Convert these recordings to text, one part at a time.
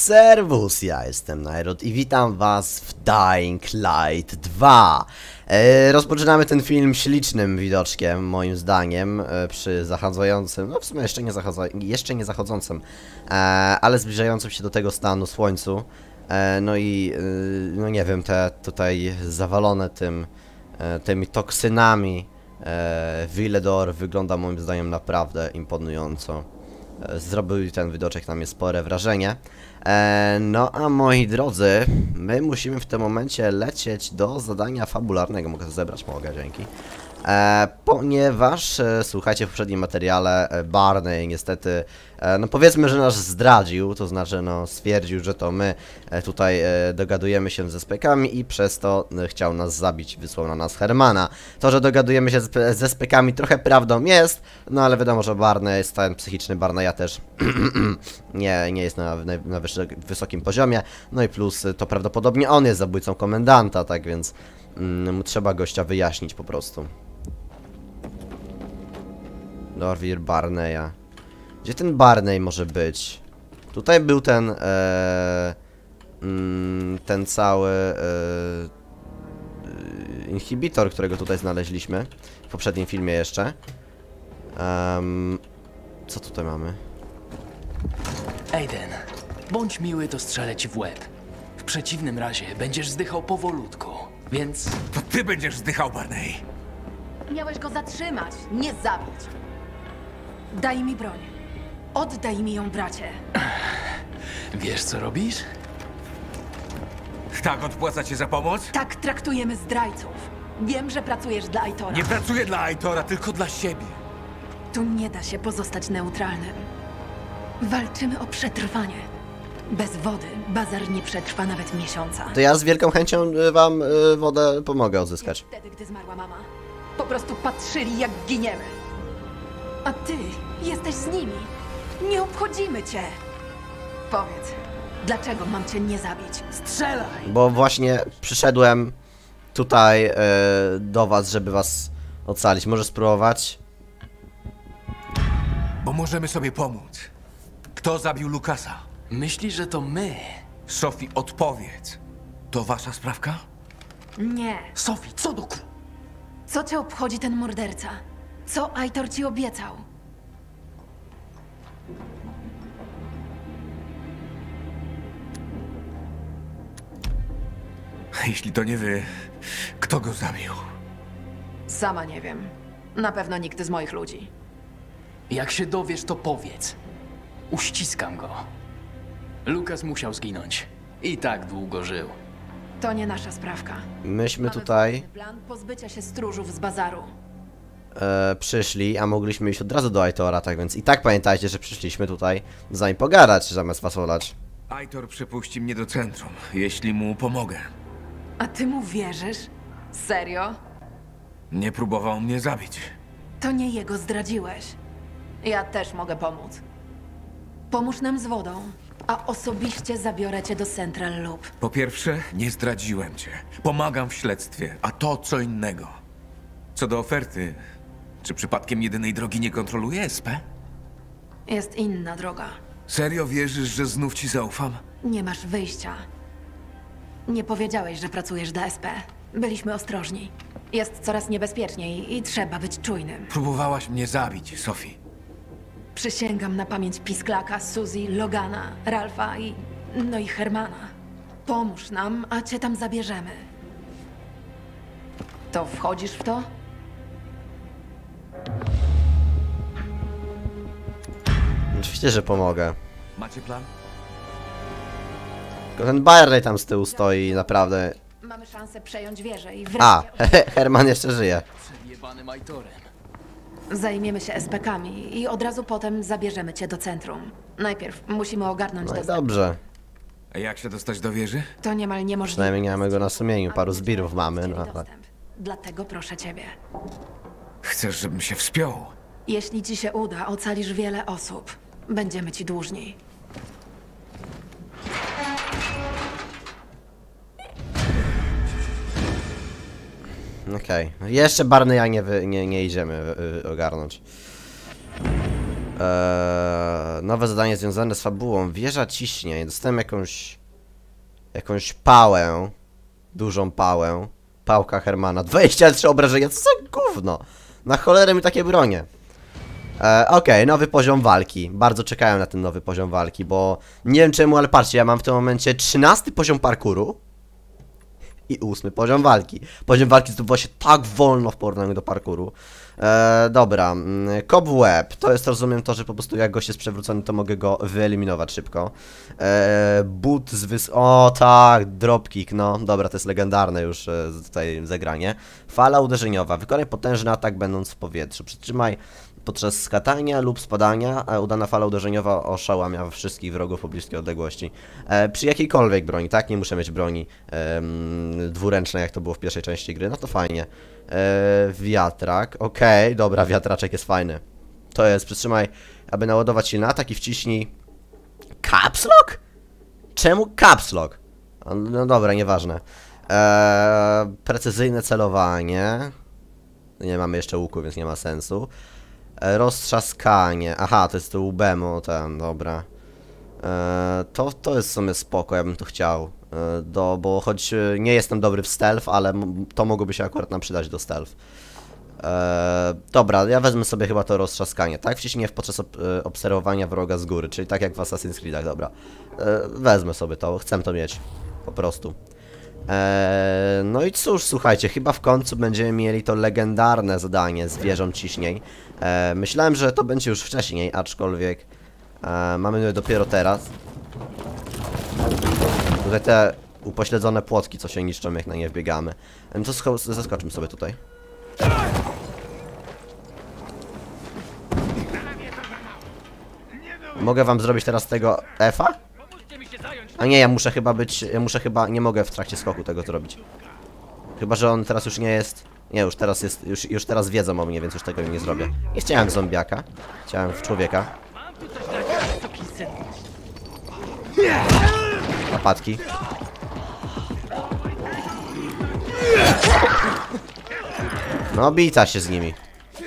Serwus, ja jestem Nairot i witam was w Dying Light 2. Rozpoczynamy ten film ślicznym widoczkiem, moim zdaniem, przy zachodzącym, no w sumie jeszcze nie zachodzącym, ale zbliżającym się do tego stanu słońcu. No i, no nie wiem, te tutaj zawalone tymi toksynami Villedor wygląda moim zdaniem naprawdę imponująco. Zrobił ten widoczek na mnie spore wrażenie. No a moi drodzy, my musimy w tym momencie lecieć do zadania fabularnego. Mogę to zebrać? Mogę, dzięki. Ponieważ, słuchajcie, w poprzednim materiale Barney niestety, no powiedzmy, że nas zdradził, to znaczy, no stwierdził, że to my tutaj dogadujemy się ze spekami i przez to chciał nas zabić, wysłał na nas Hermana. To, że dogadujemy się ze spekami trochę prawdą jest, no ale wiadomo, że Barney, stan psychiczny Barneya też nie jest na wysokim poziomie, no i plus to prawdopodobnie on jest zabójcą komendanta, tak więc trzeba gościa wyjaśnić po prostu. Dorwir Barneya. Gdzie ten Barney może być? Tutaj był ten ten cały inhibitor, którego tutaj znaleźliśmy w poprzednim filmie jeszcze. Co tutaj mamy? Aiden, bądź miły, to strzelę ci w łeb. W przeciwnym razie będziesz zdychał powolutku, więc... To ty będziesz zdychał, Barney. Miałeś go zatrzymać, nie zabić. Daj mi broń. Oddaj mi ją, bracie. Wiesz, co robisz? Tak odpłaca cię za pomoc? Tak traktujemy zdrajców. Wiem, że pracujesz dla Aitora. Nie pracuję dla Aitora, tylko dla siebie. Tu nie da się pozostać neutralnym. Walczymy o przetrwanie. Bez wody bazar nie przetrwa nawet miesiąca. To ja z wielką chęcią wam wodę pomogę odzyskać. Wtedy, gdy zmarła mama, po prostu patrzyli, jak giniemy. A ty jesteś z nimi. Nie obchodzimy cię. Powiedz, dlaczego mam cię nie zabić? Strzelaj! Bo właśnie przyszedłem tutaj do was, żeby was ocalić. Może spróbować? Bo możemy sobie pomóc. Kto zabił Lukasa? Myślisz, że to my? Sophie, odpowiedz. To wasza sprawka? Nie. Sophie, co do Co cię obchodzi ten morderca? Co Aitor ci obiecał? Jeśli to nie wy, kto go zabił? Sama nie wiem. Na pewno nikt z moich ludzi. Jak się dowiesz, to powiedz. Uściskam go. Lukas musiał zginąć. I tak długo żył. To nie nasza sprawka. Myśmy Mamy tutaj własny plan pozbycia się stróżów z bazaru. przyszli, a mogliśmy iść od razu do Aitora, tak więc i tak pamiętajcie, że przyszliśmy tutaj z nami pogadać, zamiast was olać. Aitor przepuści mnie do centrum, jeśli mu pomogę. A ty mu wierzysz? Serio? Nie próbował mnie zabić. To nie jego zdradziłeś. Ja też mogę pomóc. Pomóż nam z wodą, a osobiście zabiorę cię do Central Loop. Po pierwsze, nie zdradziłem cię. Pomagam w śledztwie, a to co innego. Co do oferty, czy przypadkiem jedynej drogi nie kontroluje SP? Jest inna droga. Serio wierzysz, że znów ci zaufam? Nie masz wyjścia. Nie powiedziałeś, że pracujesz dla SP. Byliśmy ostrożni. Jest coraz niebezpieczniej i trzeba być czujnym. Próbowałaś mnie zabić, Sophie. Przysięgam na pamięć Pisklaka, Suzy, Logana, Ralfa no i Hermana. Pomóż nam, a cię tam zabierzemy. To wchodzisz w to? Oczywiście, że pomogę. Macie plan? Tylko ten Barney tam z tyłu stoi, naprawdę. Mamy szansę przejąć wieżę i A, wreszcie Herman jeszcze żyje. Przed jebanym Aitorem. zajmiemy się SPK-ami i od razu potem zabierzemy cię do centrum. Najpierw musimy ogarnąć No i dostęp. dobrze. A jak się dostać do wieży? To niemal niemożliwe. Przynajmniej nie mamy go na sumieniu, paru Ale zbirów mamy, chcieli no ale... dostęp. Dlatego proszę ciebie. Chcesz, żebym się wspiął? Jeśli ci się uda, ocalisz wiele osób. Będziemy ci dłużni. Okej. Jeszcze Barneya nie idziemy ogarnąć. Nowe zadanie związane z fabułą. Wieża ciśnień. Dostałem jakąś pałę. Dużą pałę. Pałka Hermana. 23 obrażenia. Co za gówno? Na cholerę mi takie bronie. Okej, nowy poziom walki. Bardzo czekałem na ten nowy poziom walki, bo nie wiem czemu, ale patrzcie, ja mam w tym momencie 13 poziom parkouru i 8 poziom walki. Poziom walki zdobywa się tak wolno w porównaniu do parkouru. Dobra, Cobweb. To jest, rozumiem, to, że po prostu jak gość jest przewrócony, to mogę go wyeliminować szybko. But z O tak, dropkick, no. Dobra, to jest legendarne już tutaj zagranie. Fala uderzeniowa. Wykonaj potężny atak będąc w powietrzu. Przytrzymaj podczas skakania lub spadania. Udana fala uderzeniowa oszałamia wszystkich wrogów po bliskiej odległości. Przy jakiejkolwiek broni, tak? Nie muszę mieć broni dwuręcznej, jak to było w pierwszej części gry. No to fajnie. Wiatrak. Okej, dobra, wiatraczek jest fajny. To jest, przytrzymaj, aby naładować silny atak i wciśnij Caps Lock? Czemu Caps Lock? No dobra, nieważne. Precyzyjne celowanie. Nie mamy jeszcze łuku, więc nie ma sensu. Roztrzaskanie. Aha, to jest to łbemo, ten, dobra. To jest w sumie spoko, ja bym to chciał. Bo choć nie jestem dobry w stealth, ale to mogłoby się akurat nam przydać do stealth. Dobra, ja wezmę sobie chyba to roztrzaskanie, tak? Wciśnij podczas obserwowania wroga z góry, czyli tak jak w Assassin's Creedach, dobra. Wezmę sobie to, chcę to mieć. Po prostu. No i cóż, słuchajcie, chyba w końcu będziemy mieli to legendarne zadanie z wieżą ciśnień. Myślałem, że to będzie już wcześniej, aczkolwiek mamy je dopiero teraz. Tutaj te upośledzone płotki, co się niszczą, jak na nie wbiegamy. To zaskoczmy sobie tutaj. Mogę wam zrobić teraz tego F-a? A nie, ja muszę chyba, nie mogę w trakcie skoku tego zrobić. Chyba, że on teraz już nie jest... Nie, już teraz jest, już teraz wiedzą o mnie, więc już tego nie zrobię. Nie chciałem w zombiaka, chciałem w człowieka. Napadki. No, bica się z nimi.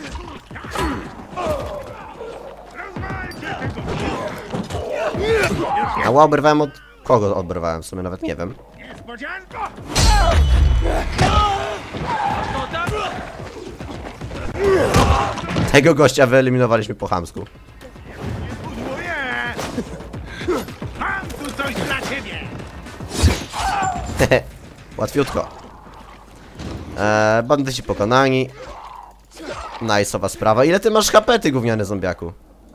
A oberwałem od... Kogo oberwałem? W sumie nawet nie wiem. Tego gościa wyeliminowaliśmy po chamsku. Mam tu coś dla ciebie! Łatwiutko. Bandyci pokonani. Nice'owa sprawa. Ile ty masz HP, ty gówniany zombiaku?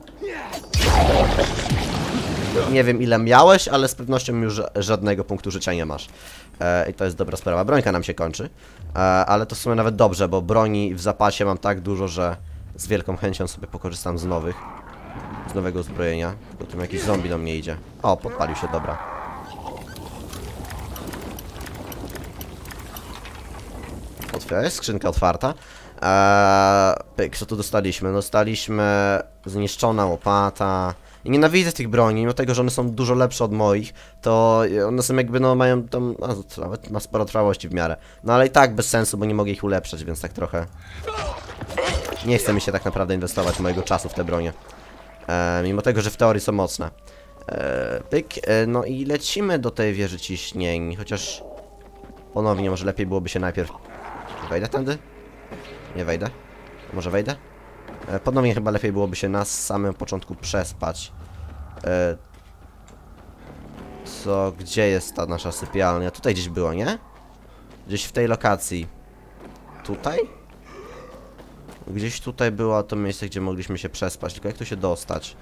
Nie wiem ile miałeś, ale z pewnością już żadnego punktu życia nie masz. I to jest dobra sprawa. Brońka nam się kończy. Ale to w sumie nawet dobrze, bo broni w zapasie mam tak dużo, że z wielką chęcią sobie pokorzystam z nowego uzbrojenia. Tylko tu jakiś zombie do mnie idzie. O, podpalił się, dobra. Jest skrzynka otwarta. Pyk, co tu dostaliśmy? Dostaliśmy zniszczona łopata. I nienawidzę tych broni, mimo tego, że one są dużo lepsze od moich, to one są jakby, no mają tam, nawet ma sporo trwałości w miarę. No ale i tak bez sensu, bo nie mogę ich ulepszać, więc tak trochę... Nie chce mi się tak naprawdę inwestować mojego czasu w te bronie. Mimo tego, że w teorii są mocne. Pyk, no i lecimy do tej wieży ciśnień, chociaż... Ponownie, może lepiej byłoby się najpierw... Wejdę tędy? Nie wejdę. Może wejdę? Ponownie chyba lepiej byłoby się na samym początku przespać. Gdzie jest ta nasza sypialnia? Tutaj gdzieś było, nie? Gdzieś w tej lokacji. Tutaj? Gdzieś tutaj było to miejsce, gdzie mogliśmy się przespać. Tylko jak tu się dostać?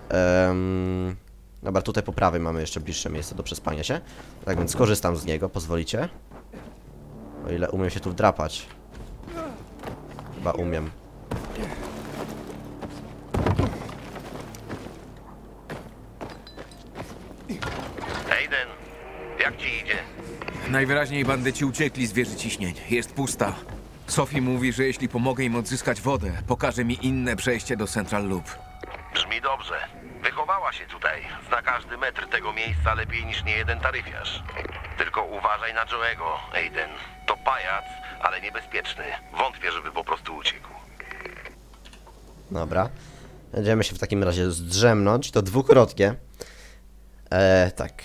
Dobra, tutaj po prawej mamy jeszcze bliższe miejsce do przespania się. Tak więc skorzystam z niego, pozwolicie? O ile umiem się tu wdrapać. Chyba umiem. Aiden, jak ci idzie? Najwyraźniej bandyci uciekli z wieży ciśnień. Jest pusta. Sophie mówi, że jeśli pomogę im odzyskać wodę, pokaże mi inne przejście do Central Loop. Brzmi dobrze. Wychowała się tutaj. Zna każdy metr tego miejsca lepiej niż niejeden taryfiarz. Tylko uważaj na Joe'ego, Aiden. To pajac, ale niebezpieczny. Wątpię, żeby po prostu uciekł. Dobra. Będziemy się w takim razie zdrzemnąć, to dwukrotnie. Tak.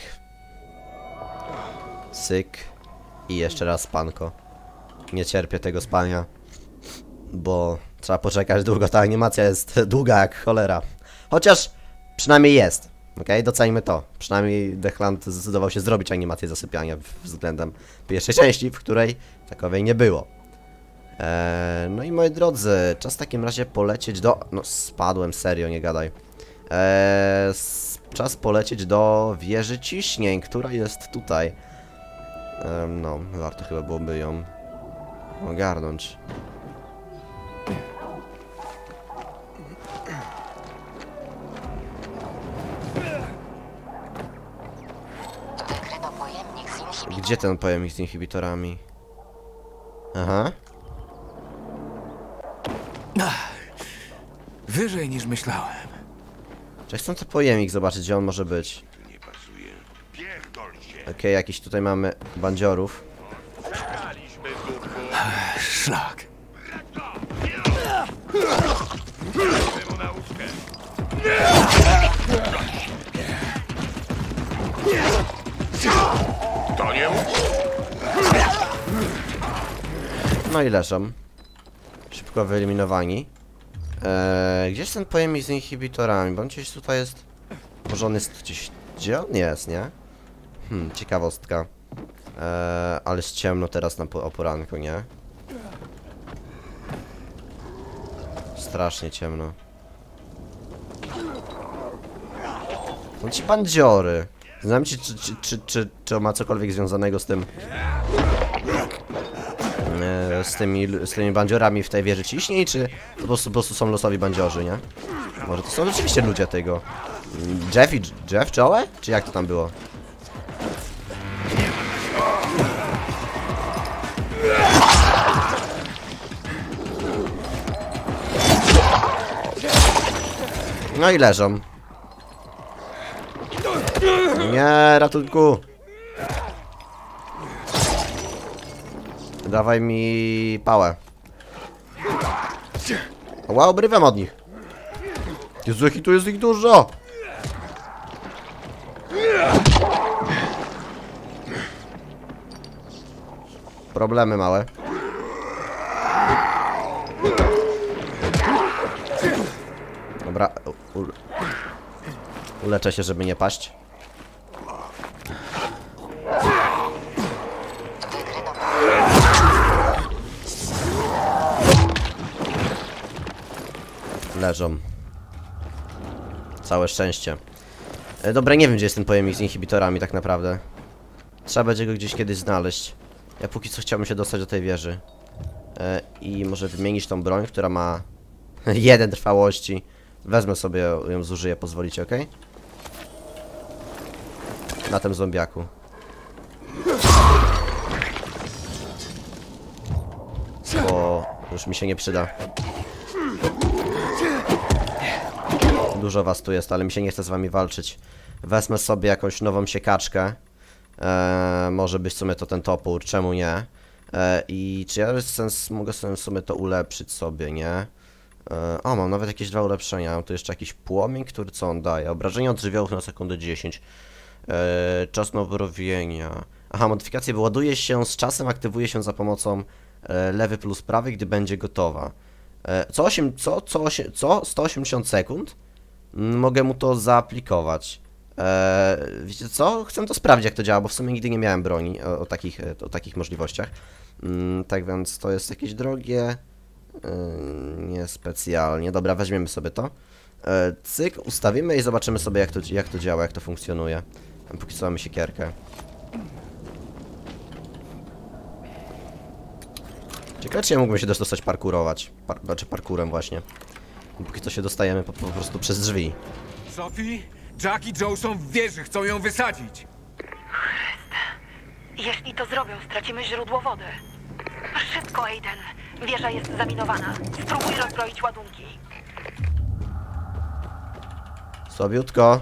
Syk. I jeszcze raz spanko. Nie cierpię tego spania. Bo trzeba poczekać długo, ta animacja jest długa jak cholera. Chociaż przynajmniej jest. Okej, docenimy to. Przynajmniej Declan zdecydował się zrobić animację zasypiania względem pierwszej części, w której takowej nie było. No i moi drodzy, czas w takim razie polecieć do... No spadłem, serio, nie gadaj. Czas polecieć do wieży ciśnień, która jest tutaj. No, warto chyba byłoby ją ogarnąć. Gdzie ten pojemnik z inhibitorami? Aha. Wyżej niż myślałem. Cześć, chcę ten pojemnik zobaczyć, gdzie on może być. Okej, jakiś tutaj mamy bandziorów. Szlak. To nie No i leżą. Szybko wyeliminowani. Gdzieś ten pojemnik z inhibitorami? Bo on gdzieś tutaj jest... Może on jest gdzieś... Gdzie on jest, nie? Ciekawostka. Ale jest ciemno teraz o poranku, nie? Strasznie ciemno. Są ci bandziory. Znam ci, czy on ma cokolwiek związanego z tym... z tymi bandziorami w tej wieży ciśnień, czy to po prostu są losowi bandziorzy, nie? Może to są rzeczywiście ludzie tego. Jeff Joe? Czy jak to tam było? No i leżą. Nie, ratunku! Dawaj mi pałę. Wow, obrywam od nich. Jezu, jaki tu jest ich dużo! Problemy małe. Dobra, uleczę się, żeby nie paść. Leżą. Całe szczęście. Dobra, nie wiem, gdzie jest ten pojemnik z inhibitorami tak naprawdę. Trzeba będzie go gdzieś kiedyś znaleźć. Ja póki co chciałbym się dostać do tej wieży. I może wymienić tą broń, która ma 1 trwałości. Wezmę sobie ją, zużyję, pozwolicie, ok? Na tym zombiaku. Bo już mi się nie przyda. Dużo was tu jest, ale mi się nie chce z wami walczyć. Wezmę sobie jakąś nową siekaczkę. Może być w sumie to ten topór, czemu nie? I czy ja mogę sobie w sumie to ulepszyć sobie, nie? O, mam nawet jakieś 2 ulepszenia. Mam tu jeszcze jakiś płomień, który co on daje? Obrażenia od żywiołów na sekundę 10. Czas nowowienia. Aha, modyfikacje wyładuje się z czasem, aktywuje się za pomocą lewy plus prawy, gdy będzie gotowa. Co 180 sekund? Mogę mu to zaaplikować. Wiecie co? Chcę to sprawdzić, jak to działa, bo w sumie nigdy nie miałem broni o takich możliwościach. Tak więc to jest jakieś drogie. Niespecjalnie. Dobra, weźmiemy sobie to. Cyk, ustawimy i zobaczymy sobie, jak to działa, jak to funkcjonuje. Póki co mamy siekierkę. Ciekawe, czy ja mógłbym się też dostać parkurować. Znaczy parkurem właśnie. Póki co się dostajemy po prostu przez drzwi. Sophie, Jack i Joe są w wieży, chcą ją wysadzić. Jeśli to zrobią, stracimy źródło wody. Szybko, Aiden. Wieża jest zaminowana. Spróbuj rozbroić ładunki. Słabiutko.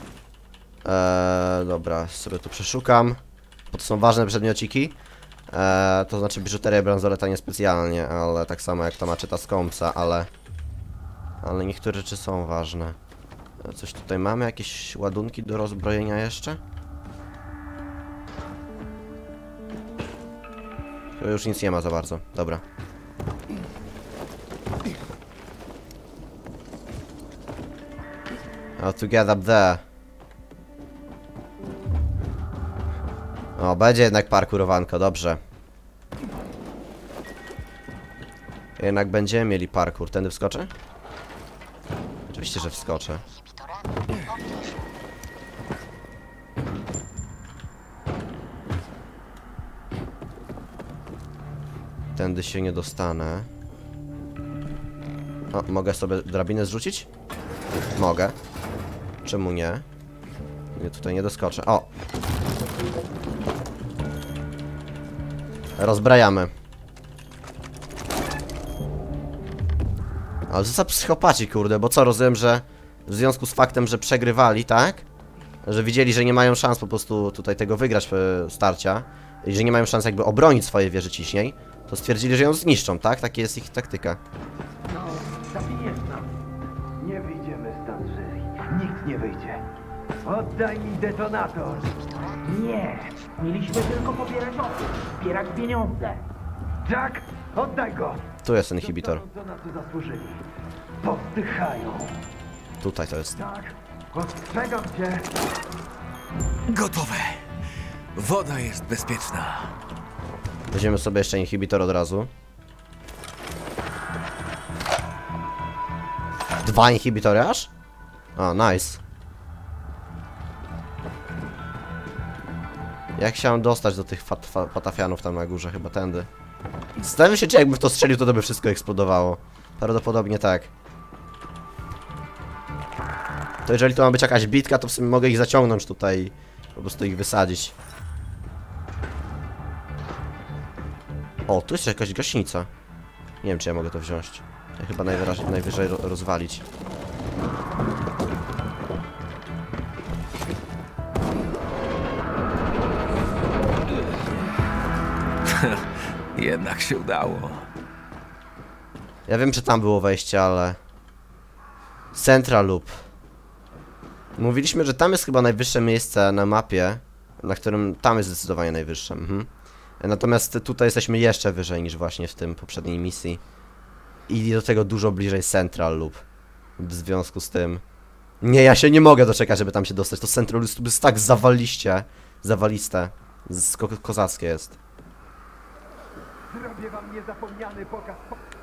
Dobra, sobie tu przeszukam. Bo to są ważne przedmiociki. To znaczy biżuteria bransoleta niespecjalnie, ale tak samo jak ta maczeta z Kompsa, ale... Ale niektóre rzeczy są ważne. Coś tutaj mamy? Jakieś ładunki do rozbrojenia jeszcze? Tu już nic nie ma za bardzo. Dobra. How to get up there? O, będzie jednak parkurowanko, dobrze. Jednak będziemy mieli parkour. Tędy wskoczę? Oczywiście, że wskoczę. Tędy się nie dostanę. O, mogę sobie drabinę zrzucić? Mogę. Czemu nie? Nie, tutaj nie doskoczę. O! Rozbrajamy. Ale to za psychopaci, kurde, bo co, rozumiem, że w związku z faktem, że przegrywali, tak? Że widzieli, że nie mają szans po prostu tutaj tego wygrać starcia i że nie mają szans jakby obronić swojej wieży ciśnień, to stwierdzili, że ją zniszczą, tak? Taka jest ich taktyka. No, zabijesz nas. Nie wyjdziemy stąd żywi. Nikt nie wyjdzie. Oddaj mi detonator. Nie! Mieliśmy tylko pobierać osób, zbierać pieniądze. Jack, oddaj go. Tu jest inhibitor. Dostaną, co na to zasłużyli. Powstychają. Tutaj to jest. Tak, ostrzegam cię. Gotowe. Woda jest bezpieczna. Weźmiemy sobie jeszcze inhibitor od razu. 2 inhibitory aż? O, nice. Jak się mam dostać do tych patafianów tam na górze? Chyba tędy. Zastanawiam się, czy jakbym w to strzelił, to by wszystko eksplodowało. Prawdopodobnie tak. To jeżeli to ma być jakaś bitka, to w sumie mogę ich zaciągnąć tutaj i po prostu ich wysadzić. O, tu jest jakaś gaśnica. Nie wiem, czy ja mogę to wziąć. Ja chyba najwyżej rozwalić. Jednak się udało. Ja wiem, że tam było wejście, ale... Central Loop. Mówiliśmy, że tam jest chyba najwyższe miejsce na mapie, na którym tam jest zdecydowanie najwyższe. Natomiast tutaj jesteśmy jeszcze wyżej niż właśnie w tym poprzedniej misji. I do tego dużo bliżej Central Loop. W związku z tym... Nie, ja się nie mogę doczekać, żeby tam się dostać. To Central Loop jest tak zawaliste. Kozackie jest. Zrobię wam niezapomniany pokaz.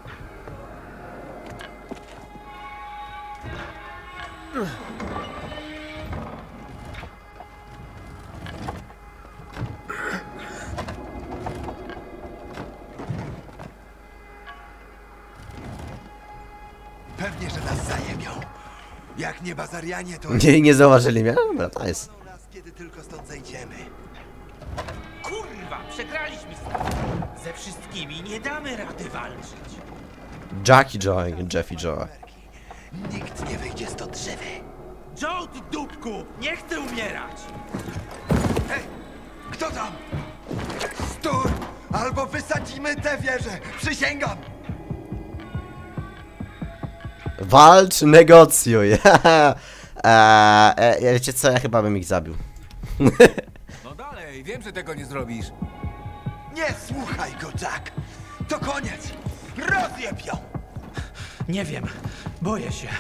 Pewnie, że nas zajebią. Jak nie bazarianie, to Nie zauważyli mnie? Dobra, to jest. nas, kiedy tylko stąd zejdziemy. Kurwa, przegraliśmy stąd. Ze wszystkimi nie damy rady walczyć. Jackie Joy, Jeffy Joy. Nikt nie wyjdzie stąd żywy. Joe, ty dupku, nie chcę umierać. Hej! Kto tam? Stój! Albo wysadzimy tę wieżę! Przysięgam! Walcz, negocjuj. Wiecie co, ja chyba bym ich zabił. No dalej, wiem, że tego nie zrobisz. Nie słuchaj go, Jack! To koniec! Rozjeb ją! Nie wiem, boję się.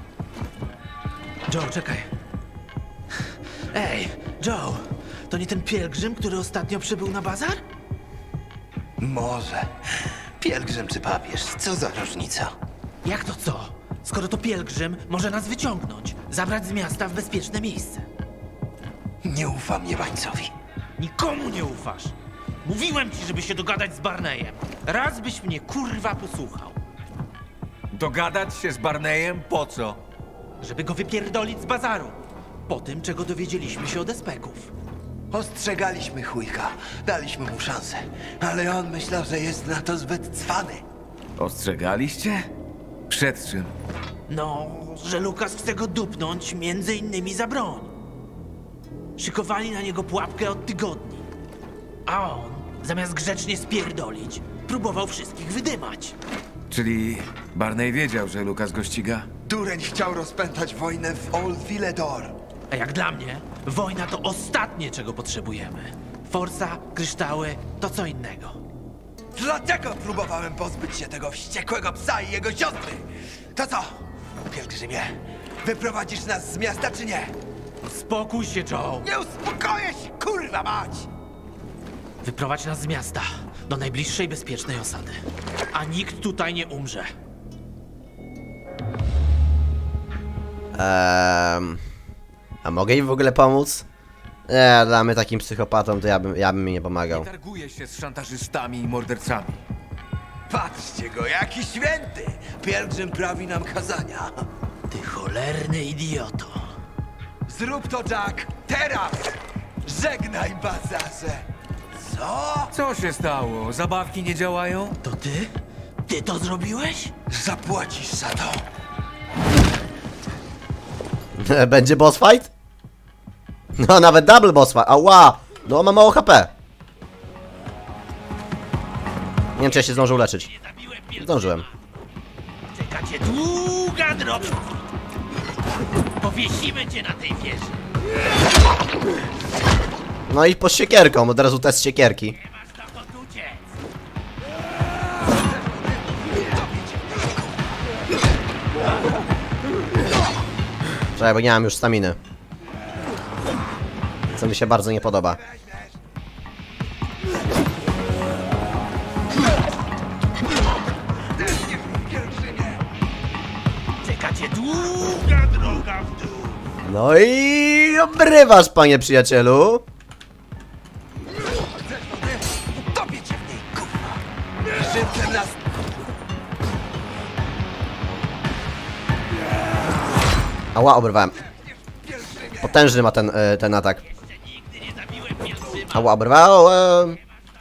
Joe, czekaj. Ej, Joe, to nie ten pielgrzym, który ostatnio przybył na bazar? Może. Pielgrzym czy papież? Co za różnica? Jak to co? Skoro to pielgrzym, może nas wyciągnąć, zabrać z miasta w bezpieczne miejsce. Nie ufam jebańcowi. Nikomu nie ufasz. Mówiłem ci, żeby się dogadać z Barneyem. Raz byś mnie kurwa posłuchał. Dogadać się z Barneyem po co? Żeby go wypierdolić z bazaru. Po tym, czego dowiedzieliśmy się od espeków. Ostrzegaliśmy chujka. Daliśmy mu szansę. Ale on myślał, że jest na to zbyt cwany. Ostrzegaliście? Przed czym? No, że Lukas chce go dupnąć między innymi za broń. Szykowali na niego pułapkę od tygodni. A on, zamiast grzecznie spierdolić, próbował wszystkich wydymać. Czyli Barney wiedział, że Lukas go ściga? Dureń chciał rozpętać wojnę w Old Villedor. A jak dla mnie, wojna to ostatnie, czego potrzebujemy. Forsa, kryształy, to co innego. Dlatego próbowałem pozbyć się tego wściekłego psa i jego siostry. To co, pielgrzymie? Wyprowadzisz nas z miasta, czy nie? Spokój się, Joe. Nie uspokoję się, kurwa mać! Wyprowadź nas z miasta, do najbliższej bezpiecznej osady. A nikt tutaj nie umrze. A mogę im w ogóle pomóc? Nie, dla mnie takim psychopatom to ja bym mi nie pomagał. Nie targuje się z szantażystami i mordercami. Patrzcie go, jaki święty! Pielgrzym prawi nam kazania. Ty cholerny idioto. Zrób to, Jack, teraz! Żegnaj, bazarze! Co? Co się stało? Zabawki nie działają? To ty? Ty to zrobiłeś? Zapłacisz za to! Będzie boss fight? No, nawet double boss fight. Ała! No, ma mało HP. Nie wiem, czy ja się zdążył leczyć. Zdążyłem. Czeka cię długa droga. Powiesimy cię na tej wieży. No i po siekierką, od razu test siekierki. Nie masz dokąd uciec. Czekaj, bo nie mam już staminy. Co mi się bardzo nie podoba. Czeka cię długa droga w dół. No i obrywasz, panie przyjacielu. Topię cię w niej, kurwa! Żywcem nas... Ała, obrywałem. Potężny ma ten atak. Ała, obrywałem.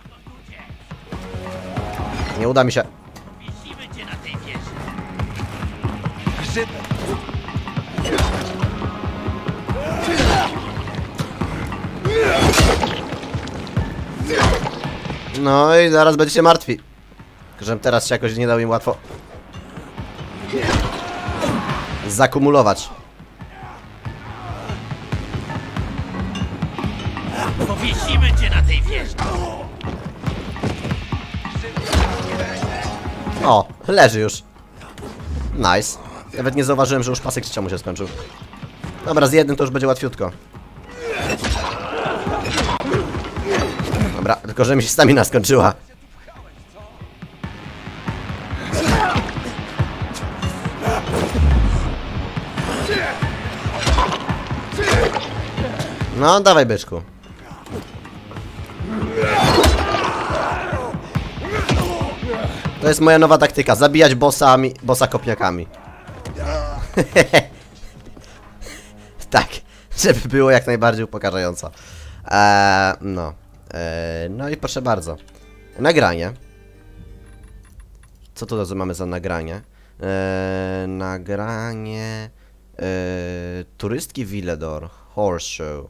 Nie uda mi się. Powiesimy cię na tej wieży. Grzyb... No i zaraz będziecie martwi. Tylko żebym teraz się jakoś nie dał im łatwo zakumulować. Powiesimy cię na tej wieży. O, leży już. Nice. Nawet nie zauważyłem, że już pasek życia mu się skończył. Dobra, z jednym to już będzie łatwiutko. Dobra, tylko że mi się stamina skończyła. No, dawaj, byczku. To jest moja nowa taktyka, zabijać bossa kopniakami. Tak, żeby było jak najbardziej upokarzająco. No. No i proszę bardzo. Nagranie. Co tu mamy za nagranie? Nagranie... turystki Villedor. Horseshoe.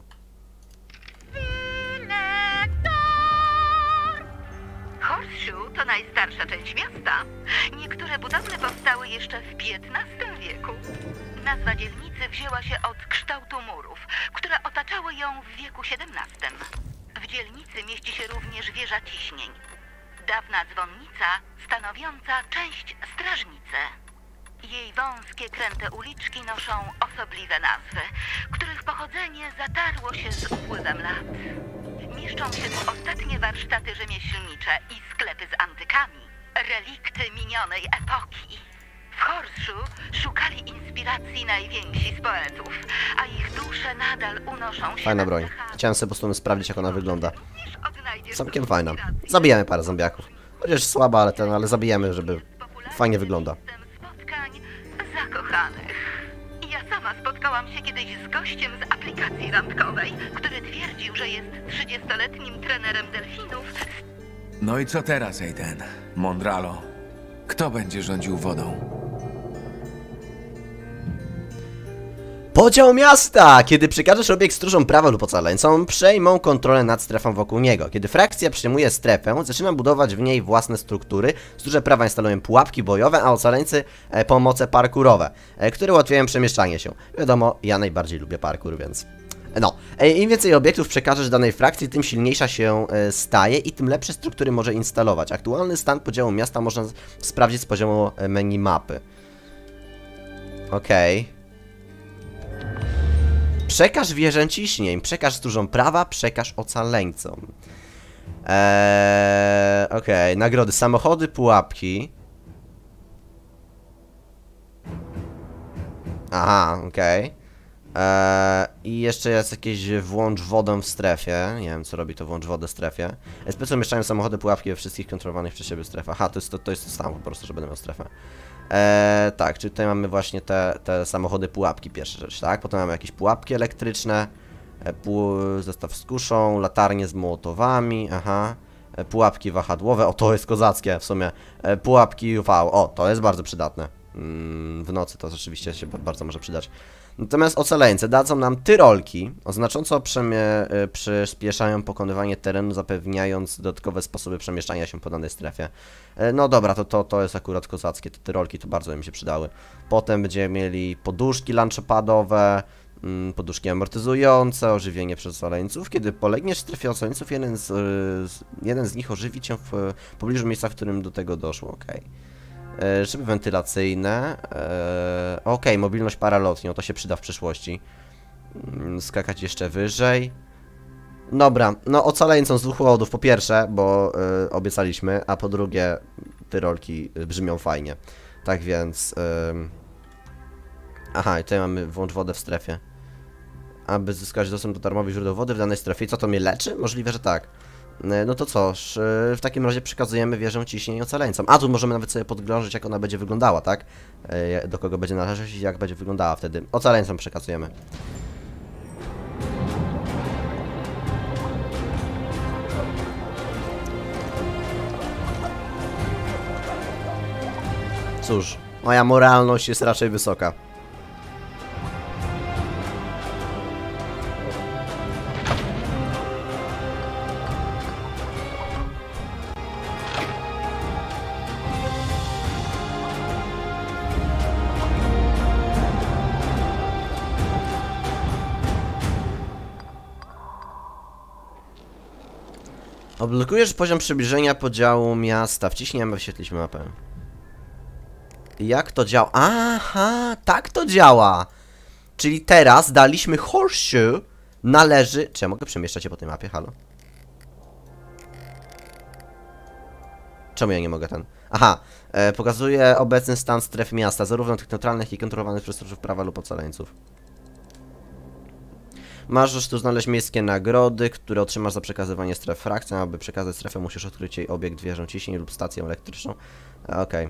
Horseshoe to najstarsza część miasta. Niektóre budowle powstały jeszcze w XV wieku. Nazwa dzielnicy wzięła się od kształtu murów, które otaczały ją w wieku XVII. W dzielnicy mieści się również wieża ciśnień. Dawna dzwonnica stanowiąca część strażnicy. Jej wąskie, kręte uliczki noszą osobliwe nazwy, których pochodzenie zatarło się z upływem lat. Mieszczą się tu ostatnie warsztaty rzemieślnicze i sklepy z antykami, relikty minionej epoki. W Horseshoe szukali inspiracji najwięksi z poetów, a ich dusze nadal unoszą się. Fajna broń. Chciałem sobie po prostu sprawdzić, jak ona wygląda. Również Całkiem fajna. Zabijamy parę zombiaków. Chociaż słaba, ale zabijamy, żeby fajnie wygląda. Spotkań zakochanych. Ja sama spotkałam się kiedyś z gościem z aplikacji randkowej, który twierdził, że jest 30-letnim trenerem delfinów. No i co teraz, Aiden? Mondralo. Kto będzie rządził wodą? Podział miasta! Kiedy przekażesz obiekt stróżom prawa lub ocaleńcom, przejmą kontrolę nad strefą wokół niego. Kiedy frakcja przyjmuje strefę, zaczyna budować w niej własne struktury. Stróże prawa instalują pułapki bojowe, a ocaleńcy pomoce parkurowe, które ułatwiają przemieszczanie się. Wiadomo, ja najbardziej lubię parkour, więc... No, im więcej obiektów przekażesz danej frakcji, tym silniejsza się staje i tym lepsze struktury może instalować. Aktualny stan podziału miasta można sprawdzić z poziomu menu mapy. Okej. Przekaż wieżę ciśnień, przekaż stróżom prawa, przekaż ocaleńcom. Okej, nagrody, samochody, pułapki. Aha, okej. I jeszcze jest jakieś włącz wodę w strefie. Nie wiem, co robi to włącz wodę w strefie. Specjalnie umieszczają samochody, pułapki we wszystkich kontrolowanych przez siebie strefach. Aha, to jest to samo po prostu, że będę miał strefę. Tak, czyli tutaj mamy właśnie te samochody, pułapki, pierwsza rzecz, tak? Potem mamy jakieś pułapki elektryczne, zestaw z kuszą, latarnie z mołotowami, aha. Pułapki wahadłowe, o to jest kozackie w sumie. Pułapki UV, o to jest bardzo przydatne. W nocy to rzeczywiście się bardzo może przydać. Natomiast ocaleńcy dadzą nam tyrolki, znacząco przyspieszają pokonywanie terenu, zapewniając dodatkowe sposoby przemieszczania się po danej strefie. No dobra, to jest akurat kozackie, te tyrolki to bardzo mi się przydały. Potem będziemy mieli poduszki lunchpadowe, poduszki amortyzujące, ożywienie przez ocaleńców. Kiedy polegniesz w strefie ocaleńców, jeden z nich ożywi cię w pobliżu miejsca, w którym do tego doszło, okej. Szyby wentylacyjne. Okej, mobilność paralotnią, to się przyda w przyszłości. Skakać jeszcze wyżej. Dobra, no ocaleńcom z dwóch powodów. Po pierwsze, bo obiecaliśmy, a po drugie, tyrolki brzmią fajnie. Tak więc... Aha, i tutaj mamy włącz wodę w strefie. Aby zyskać dostęp do darmowych źródeł wody w danej strefie. I co, to mnie leczy? Możliwe, że tak. No to cóż, w takim razie przekazujemy wieżę ciśnień ocaleńcom. A tu możemy nawet sobie podglądać, jak ona będzie wyglądała, tak? Do kogo będzie należeć i jak będzie wyglądała wtedy. Ocaleńcom przekazujemy. Cóż, moja moralność jest raczej wysoka. Odblokujesz poziom przybliżenia podziału miasta. Wciśnij, aby wyświetlić mapę. Jak to działa? Aha, tak to działa. Czyli teraz daliśmy horseshoe. Należy... Czy ja mogę przemieszczać się po tej mapie? Halo? Czemu ja nie mogę ten? Aha, pokazuje obecny stan stref miasta, zarówno tych neutralnych i kontrolowanych przez stróżów prawa lub ocaleńców. Możesz tu znaleźć miejskie nagrody, które otrzymasz za przekazywanie stref frakcjom. Aby przekazać strefę, musisz odkryć jej obiekt, wieżę ciśnień lub stację elektryczną. Okej.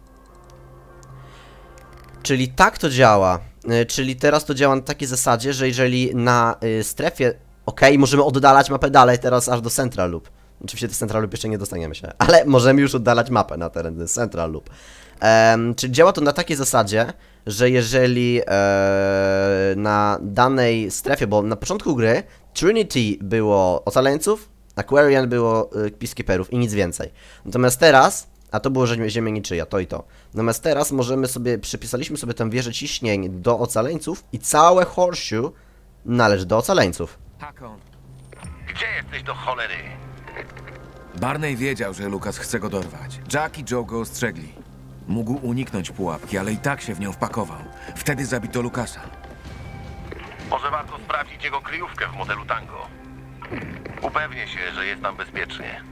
Czyli tak to działa. Czyli teraz to działa na takiej zasadzie, że jeżeli na strefie... Okej, możemy oddalać mapę dalej teraz aż do Central Loop. Oczywiście do Central Loop jeszcze nie dostaniemy się, ale możemy już oddalać mapę na teren Central Loop. Czyli działa to na takiej zasadzie, że jeżeli na danej strefie, bo na początku gry Trinity było ocaleńców, Aquarian było Peacekeeperów i nic więcej. Natomiast teraz, a to było ziemia niczyja, to i to. Natomiast teraz możemy sobie, przypisaliśmy sobie tę wieżę ciśnień do ocaleńców i całe horseshoe należy do ocaleńców. Hakon. Gdzie jesteś do cholery? Barney wiedział, że Lucas chce go dorwać. Jack i Joe go ostrzegli. Mógł uniknąć pułapki, ale i tak się w nią wpakował. Wtedy zabito Lucasa. Może warto sprawdzić jego kryjówkę w modelu Tango. Upewnię się, że jest tam bezpiecznie.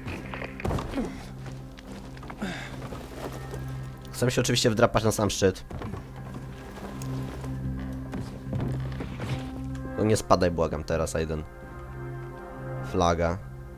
Chcę się oczywiście wdrapać na sam szczyt. No nie spadaj, błagam teraz, Aiden. Flaga.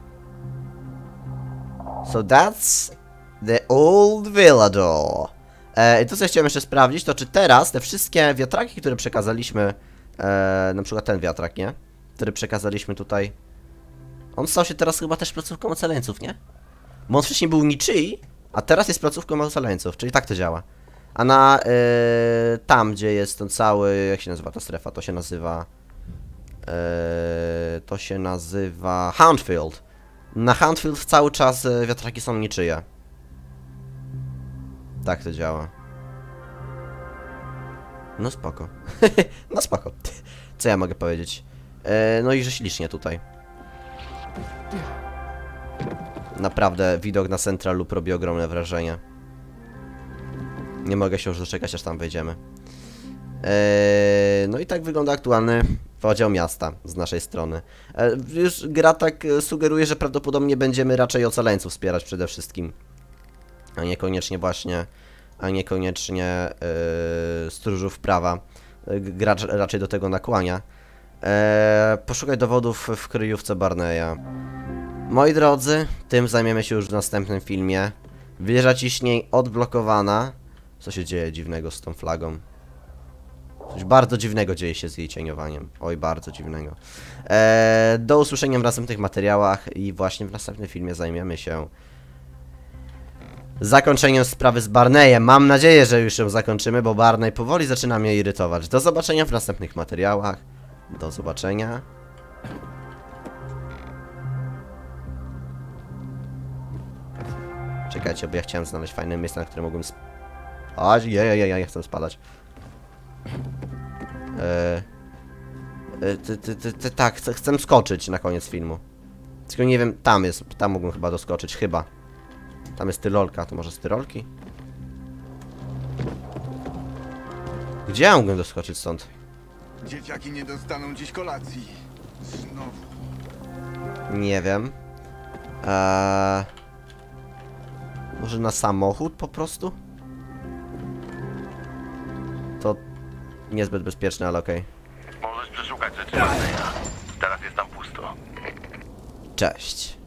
So that's the old Villador. I to co chciałem jeszcze sprawdzić, to czy teraz te wszystkie wiatraki, które przekazaliśmy, na przykład ten wiatrak, nie? Który przekazaliśmy tutaj, on stał się teraz chyba też placówką ocaleńców, nie? Bo on wcześniej był niczyi, a teraz jest placówką ocaleńców, czyli tak to działa. A na tam, gdzie jest ten cały, jak się nazywa ta strefa, to się nazywa Huntfield. Na Huntfield cały czas wiatraki są niczyje. Tak to działa. No spoko. No spoko. Co ja mogę powiedzieć? No i że ślicznie tutaj. Naprawdę widok na Central Loop robi ogromne wrażenie. Nie mogę się już doczekać, aż tam wejdziemy. No i tak wygląda aktualny podział miasta z naszej strony. Już gra tak sugeruje, że prawdopodobnie będziemy raczej ocaleńców wspierać przede wszystkim. A niekoniecznie właśnie... A niekoniecznie stróżów prawa. Gracz raczej do tego nakłania. Poszukaj dowodów w kryjówce Barneya. Moi drodzy, tym zajmiemy się już w następnym filmie. Wieża ciśnień odblokowana. Co się dzieje dziwnego z tą flagą? Coś bardzo dziwnego dzieje się z jej cieniowaniem. Oj, bardzo dziwnego. Do usłyszenia w następnych materiałach i właśnie w następnym filmie zajmiemy się zakończeniem sprawy z Barneyem. Mam nadzieję, że już ją zakończymy, bo Barney powoli zaczyna mnie irytować. Do zobaczenia w następnych materiałach. Do zobaczenia. Czekajcie, bo ja chciałem znaleźć fajne miejsce, na które mogłem spać. Ja chcę spadać. Tak, chcę skoczyć na koniec filmu. Tylko nie wiem, tam mógłbym chyba doskoczyć, chyba. Tam jest Tyrolka, to może z Tyrolki? Gdzie ja mógłbym doskoczyć stąd? Dzieciaki nie dostaną dziś kolacji. Znowu. Nie wiem. Może na samochód po prostu? To niezbyt bezpieczne, ale okej. Możesz przeszukać rzeczy Barneya. Teraz jest tam pusto. Cześć.